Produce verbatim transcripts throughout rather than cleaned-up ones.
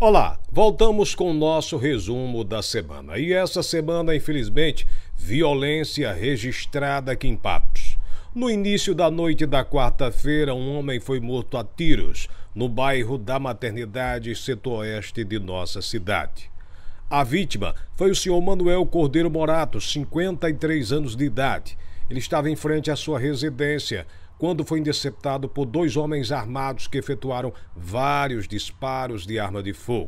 Olá, voltamos com o nosso resumo da semana. E essa semana, infelizmente, violência registrada aqui em Patos. No início da noite da quarta-feira, um homem foi morto a tiros no bairro da Maternidade, setor oeste de nossa cidade. A vítima foi o senhor Manuel Cordeiro Morato, cinquenta e três anos de idade. Ele estava em frente à sua residência quando foi interceptado por dois homens armados que efetuaram vários disparos de arma de fogo.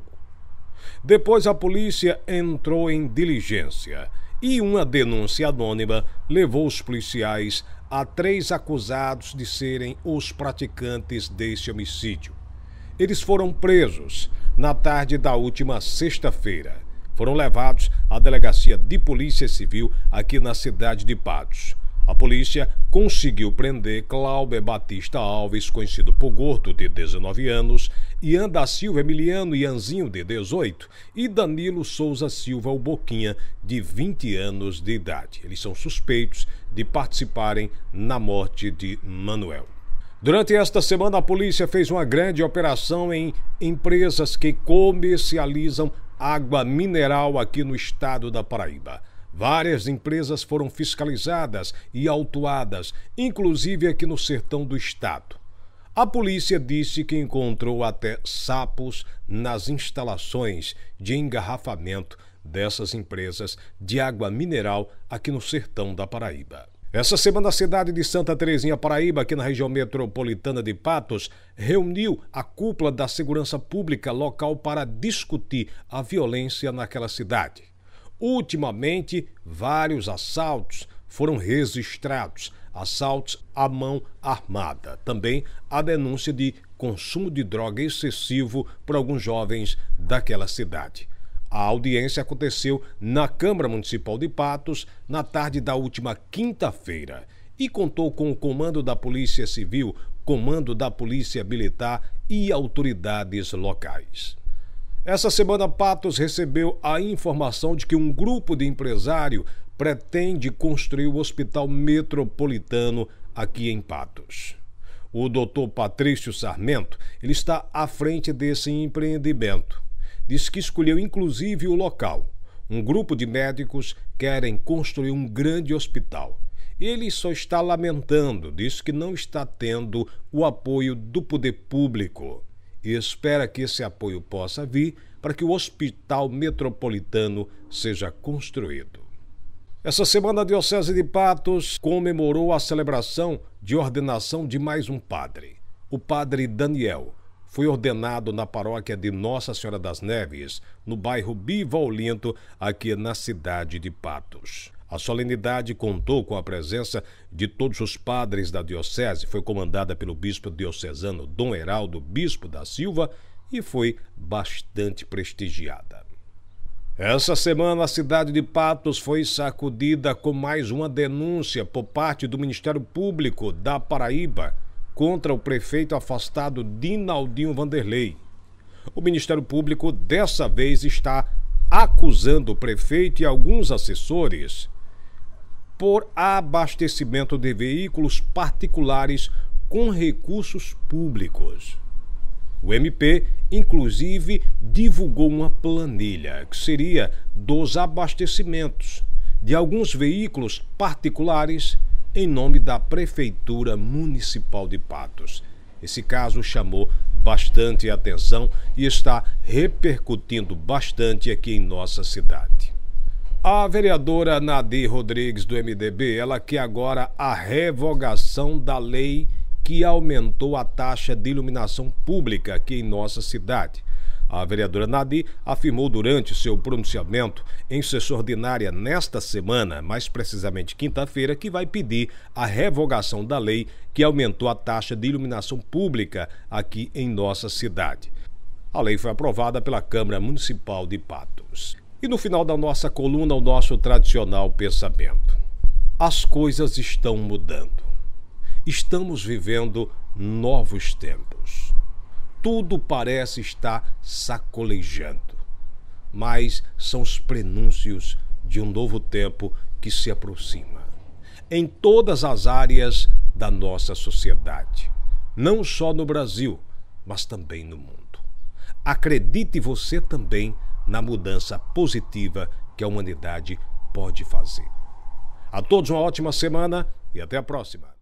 Depois a polícia entrou em diligência e uma denúncia anônima levou os policiais a três acusados de serem os praticantes deste homicídio. Eles foram presos na tarde da última sexta-feira. Foram levados à delegacia de polícia civil aqui na cidade de Patos. A polícia conseguiu prender Cláudio Batista Alves, conhecido por Gordo, de dezenove anos, Ian da Silva Emiliano Ianzinho, de dezoito, e Danilo Souza Silva o Boquinha, de vinte anos de idade. Eles são suspeitos de participarem na morte de Manuel. Durante esta semana, a polícia fez uma grande operação em empresas que comercializam água mineral aqui no estado da Paraíba. Várias empresas foram fiscalizadas e autuadas, inclusive aqui no sertão do estado. A polícia disse que encontrou até sapos nas instalações de engarrafamento dessas empresas de água mineral aqui no sertão da Paraíba. Essa semana, a cidade de Santa Terezinha, Paraíba, aqui na região metropolitana de Patos, reuniu a cúpula da segurança pública local para discutir a violência naquela cidade. Ultimamente, vários assaltos foram registrados, assaltos à mão armada. Também a denúncia de consumo de droga excessivo por alguns jovens daquela cidade. A audiência aconteceu na Câmara Municipal de Patos na tarde da última quinta-feira e contou com o comando da Polícia Civil, comando da Polícia Militar e autoridades locais. Essa semana, Patos recebeu a informação de que um grupo de empresário pretende construir o Hospital Metropolitano aqui em Patos. O doutor Patrício Sarmento, ele está à frente desse empreendimento. Diz que escolheu inclusive o local. Um grupo de médicos querem construir um grande hospital. Ele só está lamentando, diz que não está tendo o apoio do poder público. E espera que esse apoio possa vir para que o Hospital Metropolitano seja construído. Essa semana, a Diocese de Patos comemorou a celebração de ordenação de mais um padre. O padre Daniel foi ordenado na paróquia de Nossa Senhora das Neves, no bairro Bivolinto, aqui na cidade de Patos. A solenidade contou com a presença de todos os padres da diocese, foi comandada pelo bispo diocesano Dom Heraldo Bispo da Silva e foi bastante prestigiada. Essa semana, a cidade de Patos foi sacudida com mais uma denúncia por parte do Ministério Público da Paraíba contra o prefeito afastado Dinaldinho Vanderlei. O Ministério Público dessa vez está acusando o prefeito e alguns assessores por abastecimento de veículos particulares com recursos públicos. O M P, inclusive, divulgou uma planilha que seria dos abastecimentos de alguns veículos particulares em nome da Prefeitura Municipal de Patos. Esse caso chamou bastante atenção e está repercutindo bastante aqui em nossa cidade. A vereadora Nadir Rodrigues, do M D B, ela quer agora a revogação da lei que aumentou a taxa de iluminação pública aqui em nossa cidade. A vereadora Nadir afirmou durante seu pronunciamento em sessão ordinária nesta semana, mais precisamente quinta-feira, que vai pedir a revogação da lei que aumentou a taxa de iluminação pública aqui em nossa cidade. A lei foi aprovada pela Câmara Municipal de Patos. E no final da nossa coluna, o nosso tradicional pensamento. As coisas estão mudando. Estamos vivendo novos tempos. Tudo parece estar sacolejando, mas são os prenúncios de um novo tempo que se aproxima. Em todas as áreas da nossa sociedade, não só no Brasil, mas também no mundo. acredite você também na mudança positiva que a humanidade pode fazer. A todos uma ótima semana e até a próxima.